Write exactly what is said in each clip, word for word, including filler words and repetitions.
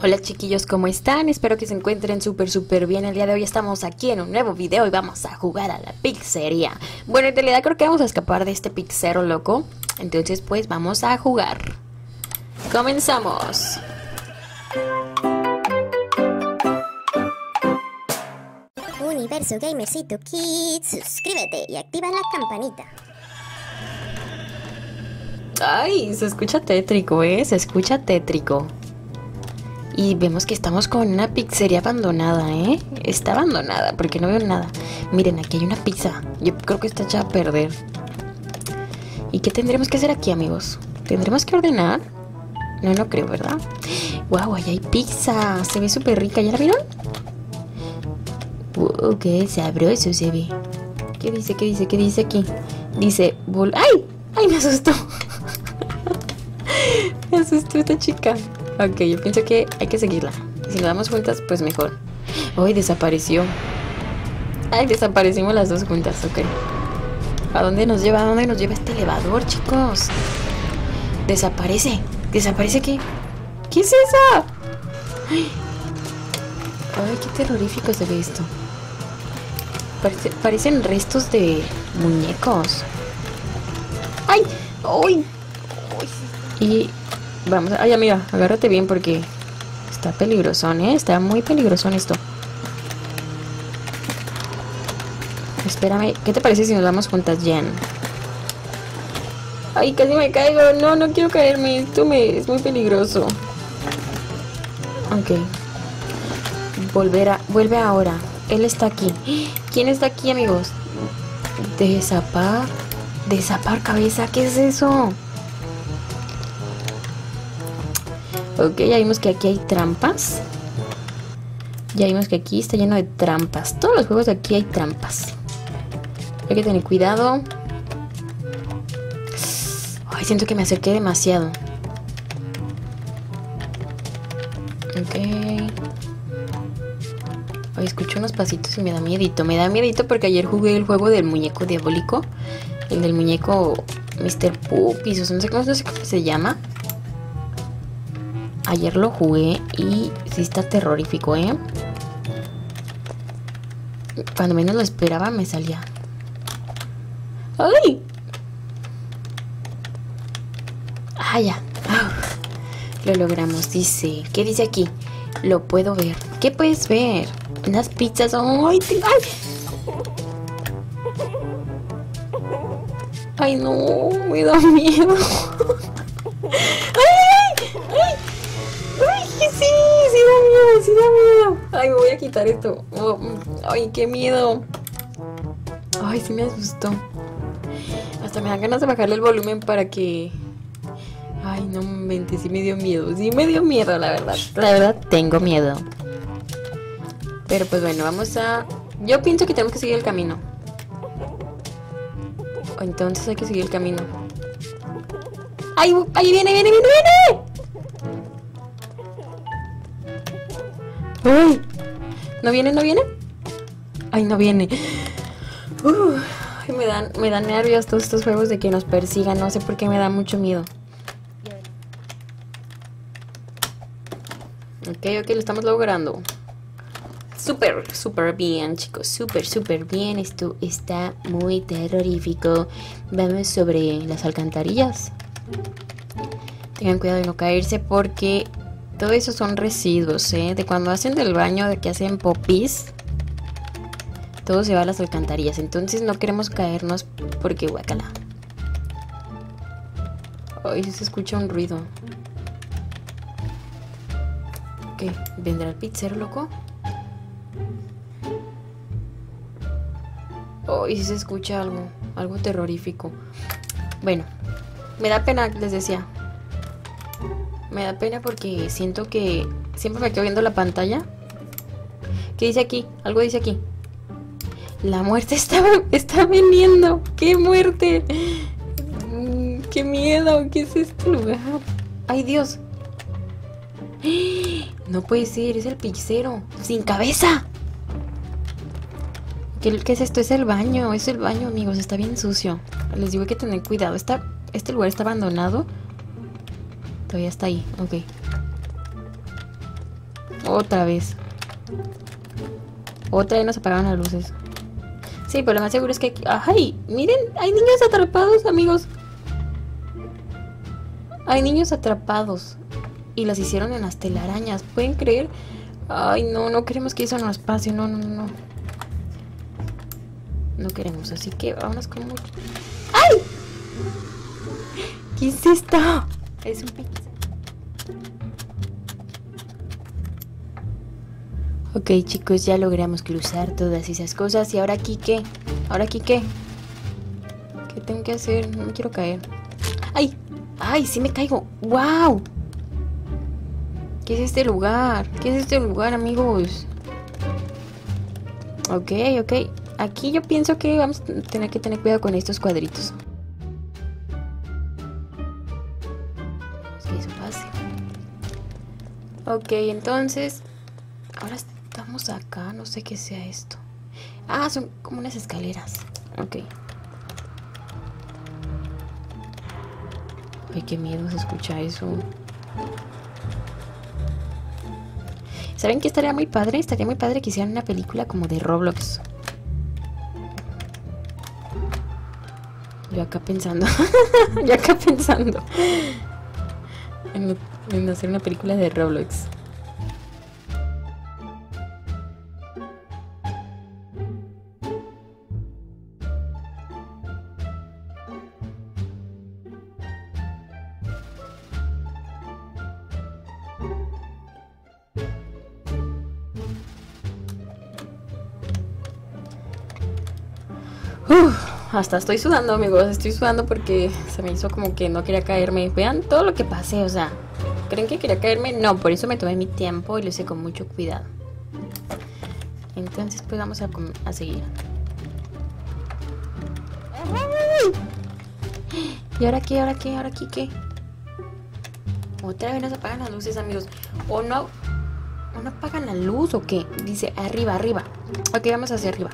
Hola chiquillos, ¿cómo están? Espero que se encuentren súper súper bien. El día de hoy estamos aquí en un nuevo video y vamos a jugar a la pizzería. Bueno, en realidad creo que vamos a escapar de este pizzero loco. Entonces pues vamos a jugar. Comenzamos. Universo Gamercito Kids, suscríbete y activa la campanita. Ay, se escucha tétrico, ¿eh? Se escucha tétrico. Y vemos que estamos con una pizzería abandonada, ¿eh? Está abandonada porque no veo nada. Miren, aquí hay una pizza. Yo creo que está hecha a perder. ¿Y qué tendremos que hacer aquí, amigos? ¿Tendremos que ordenar? No, no creo, ¿verdad? ¡Wow! Ahí hay pizza. Se ve súper rica. ¿Ya la vieron? ¡Wow! ¡Qué sabroso se ve! ¿Qué dice? ¿Qué dice? ¿Qué dice aquí? Dice... Bol ¡Ay! ¡Ay, me asustó! Me asustó esta chica. Ok, yo pienso que hay que seguirla. Si nos damos juntas, pues mejor. Ay, desapareció. Ay, desaparecimos las dos juntas, ok. ¿A dónde nos lleva? ¿A dónde nos lleva este elevador, chicos? Desaparece. ¿Desaparece qué? ¿Qué es eso? Ay, ay, qué terrorífico se ve esto. Parece, parecen restos de muñecos. ¡Ay! ¡Ay! Y... Vamos, ay amiga, agárrate bien porque está peligrosón, ¿eh? Está muy peligrosón esto. Espérame, ¿qué te parece si nos damos juntas, Jen? Ay, casi me caigo. No, no quiero caerme. Esto me es muy peligroso. Ok. Volver a, vuelve ahora. Él está aquí. ¿Quién está aquí, amigos? Desapar. Desapar cabeza. ¿Qué es eso? Ok, ya vimos que aquí hay trampas. Ya vimos que aquí está lleno de trampas. Todos los juegos de aquí hay trampas. Hay que tener cuidado. Ay, siento que me acerqué demasiado. Ok. Ay, escucho unos pasitos y me da miedito. Me da miedito porque ayer jugué el juego del muñeco diabólico. El del muñeco mister Puppies. O sea, no sé cómo, no sé cómo se llama. Ayer lo jugué y sí está terrorífico, ¿eh? Cuando menos lo esperaba me salía. ¡Ay! Ah, ya. Ah, lo logramos, dice. ¿Qué dice aquí? Lo puedo ver. ¿Qué puedes ver? Unas pizzas. ¡Ay! ¡Ay! ¡Ay, no! Me da miedo. Sí, sí da miedo, sí da miedo. Ay, me voy a quitar esto. Oh, ay, qué miedo. Ay, sí me asustó. Hasta me dan ganas de bajarle el volumen para que... Ay, no mente, sí me dio miedo. Sí me dio miedo, la verdad. La verdad, tengo miedo. Pero pues bueno, vamos a... Yo pienso que tenemos que seguir el camino. Entonces hay que seguir el camino. ¡Ay, ahí viene, viene, viene, viene! ¡Uy! ¿No viene, no viene? Ay, no viene. Uh, ay, me dan, me dan nervios todos estos juegos de que nos persigan. No sé por qué me da mucho miedo. Ok, ok, lo estamos logrando. Súper, súper bien, chicos. Súper, súper bien. Esto está muy terrorífico. Vamos sobre las alcantarillas. Tengan cuidado de no caerse porque... Todo eso son residuos, ¿eh? De cuando hacen del baño, de que hacen popis. Todo se va a las alcantarillas. Entonces no queremos caernos porque guacala. Ay, se escucha un ruido. ¿Qué? ¿Vendrá el pizzero, loco? Ay, sí se escucha algo. Algo terrorífico. Bueno, me da pena, les decía. Me da pena porque siento que siempre me quedo viendo la pantalla. ¿Qué dice aquí? Algo dice aquí. La muerte está, está viniendo. ¡Qué muerte! Mm, ¡Qué miedo! ¿Qué es este lugar? ¡Ay, Dios! No puede ser, es el pizzero. ¡Sin cabeza! ¿Qué, qué es esto? Es el baño. Es el baño, amigos. Está bien sucio. Les digo, hay que tener cuidado. Está, este lugar está abandonado. Todavía está ahí, ok. Otra vez. Otra vez nos apagaron las luces. Sí, pero lo más seguro es que aquí... ¡Ay! Miren, hay niños atrapados, amigos. Hay niños atrapados. Y las hicieron en las telarañas. ¿Pueden creer? Ay, no, no queremos que eso nos pase. No, no, no. No queremos, así que vámonos con mucho. ¡Ay! ¿Qué es esto? Es un pizza. Ok, chicos, ya logramos cruzar todas esas cosas. ¿Y ahora aquí qué? ¿Ahora aquí qué? ¿Qué tengo que hacer? No me quiero caer. ¡Ay! ¡Ay! ¡Sí me caigo! ¡Wow! ¿Qué es este lugar? ¿Qué es este lugar, amigos? Ok, ok. Aquí yo pienso que vamos a tener que tener cuidado con estos cuadritos. Es que eso pase. Ok, entonces... Ahora estamos acá, no sé qué sea esto. Ah, son como unas escaleras. Ok. Ay, qué miedo se escucha eso. ¿Saben qué estaría muy padre? Estaría muy padre que hicieran una película como de Roblox. Yo acá pensando. Yo acá pensando. En, en hacer una película de Roblox. Uf, hasta estoy sudando, amigos. Estoy sudando porque se me hizo como que no quería caerme. Vean todo lo que pasé, o sea, ¿creen que quería caerme? No, por eso me tomé mi tiempo y lo hice con mucho cuidado. Entonces pues vamos a, a seguir. ¿Y ahora qué? ¿Ahora qué? ¿Ahora aquí qué? Otra vez nos apagan las luces, amigos. ¿O no? ¿O no apagan la luz o qué? Dice arriba, arriba. Ok, vamos hacia arriba.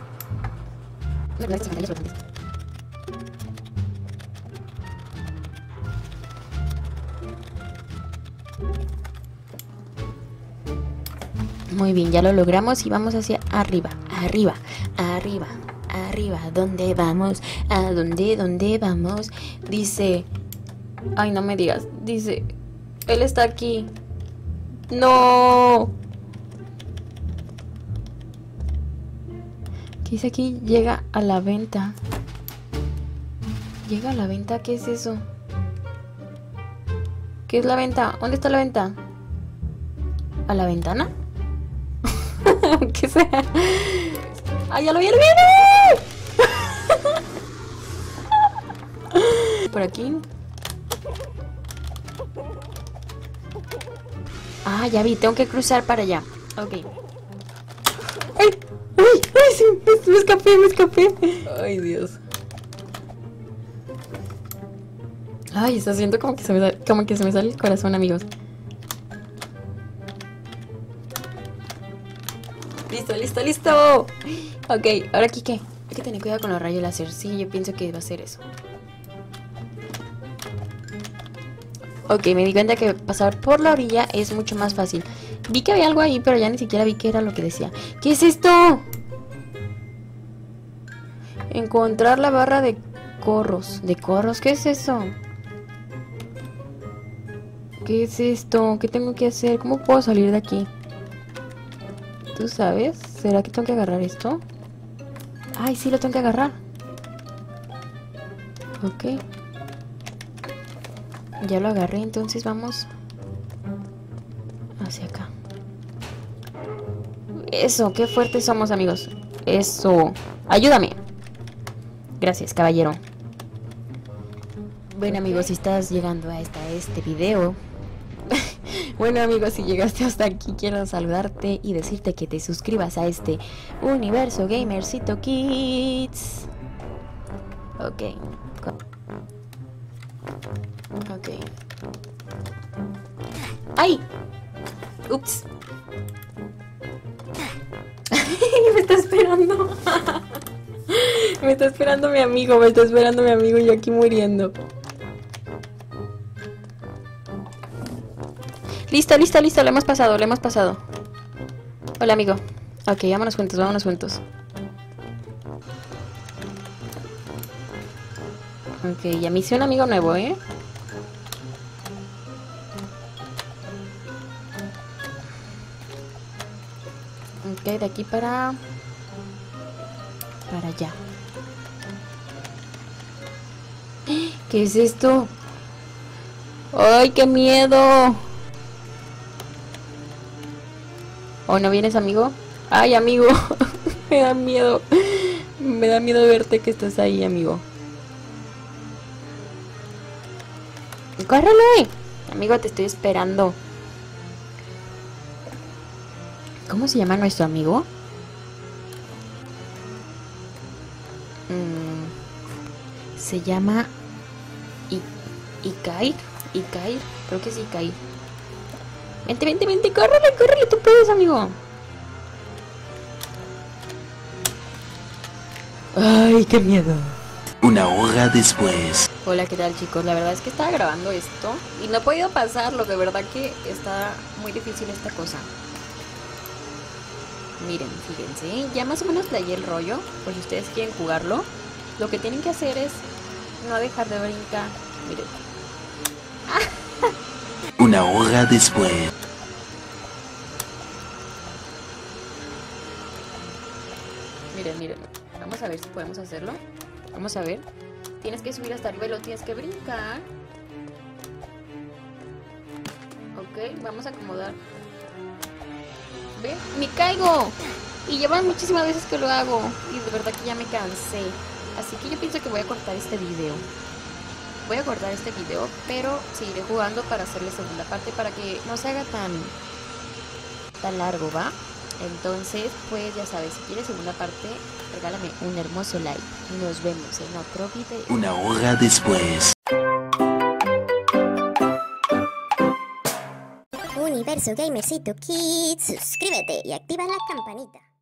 Muy bien, ya lo logramos y vamos hacia arriba, arriba, arriba, arriba. ¿Dónde vamos? ¿A dónde, dónde vamos? Dice... Ay, no me digas. Dice... Él está aquí. ¡No! ¿Qué dice aquí? Llega a la venta. ¿Llega a la venta? ¿Qué es eso? ¿Qué es la venta? ¿Dónde está la venta? ¿A la ventana? ¿Qué sea? ¡Ay, ya lo vi, ya lo vi! Por aquí. Ah, ya vi, tengo que cruzar para allá. Ok. ¡Ay! ¡Ay! ¡Ay! Sí, me, me escapé, me escapé. ¡Ay, Dios! Ay, está haciendo como que se me sale, como que se me sale el corazón, amigos. Listo, listo, listo. Ok, ahora aquí qué. Hay que tener cuidado con los rayos láser. Sí, yo pienso que va a ser eso. Ok, me di cuenta que pasar por la orilla es mucho más fácil. Vi que había algo ahí, pero ya ni siquiera vi qué era lo que decía. ¿Qué es esto? Encontrar la barra de corros. ¿De corros? ¿Qué es eso? ¿Qué es esto? ¿Qué tengo que hacer? ¿Cómo puedo salir de aquí? ¿Tú sabes? ¿Será que tengo que agarrar esto? Ay, sí, lo tengo que agarrar. Ok. Ya lo agarré, entonces vamos hacia acá. Eso, qué fuertes somos, amigos. Eso. Ayúdame. Gracias, caballero. Bueno, amigos, si estás llegando a esta, este video... Bueno, amigos, si llegaste hasta aquí, quiero saludarte y decirte que te suscribas a este Universo Gamercito Kids. Ok. Ok. ¡Ay! Ups. Me está esperando. Me está esperando mi amigo, me está esperando mi amigo y yo aquí muriendo. Listo, listo, listo, lo hemos pasado, lo hemos pasado. Hola, amigo. Ok, vámonos juntos, vámonos juntos. Ok, ya me hice un amigo nuevo, ¿eh? Ok, de aquí para... Para allá. ¿Qué es esto? ¡Ay, qué miedo! ¿O no vienes, amigo? ¡Ay, amigo! Me da miedo. Me da miedo verte que estás ahí, amigo. ¡Córrele! Amigo, te estoy esperando. ¿Cómo se llama nuestro amigo? Mm, se llama... I Ikair. Ikair. Creo que es Ikair. Vente, vente, vente. Córrele, córrele. Tú puedes, amigo. Ay, qué miedo. Una hora después. Hola, ¿qué tal, chicos? La verdad es que estaba grabando esto y no he podido pasarlo. De verdad que está muy difícil esta cosa. Miren, fíjense, ya más o menos leí el rollo. Por si ustedes quieren jugarlo, lo que tienen que hacer es no dejar de brincar. Miren. Una hora después. Miren, miren. Vamos a ver si podemos hacerlo. Vamos a ver. Tienes que subir hasta arriba y lo tienes que brincar. Ok, vamos a acomodar. ¿Ve? ¡Me caigo! Y llevan muchísimas veces que lo hago. Y de verdad que ya me cansé. Así que yo pienso que voy a cortar este video. Voy a cortar este video, pero seguiré jugando para hacerle segunda parte para que no se haga tan, tan largo, ¿va? Entonces, pues ya sabes, si quieres segunda parte, regálame un hermoso like. Y nos vemos en otro video. Una hora después. Universo Gamercito Kids, suscríbete y activa la campanita.